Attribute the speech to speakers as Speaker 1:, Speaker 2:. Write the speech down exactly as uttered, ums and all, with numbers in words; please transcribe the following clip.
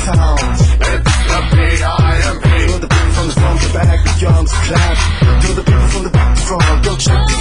Speaker 1: town. It's the P I M P. To the people from the front, the back, the young, the clap. To the people from the back, the front, go check